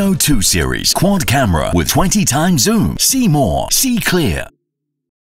Reno 2 Series quad camera with 20x zoom. See more, see clear.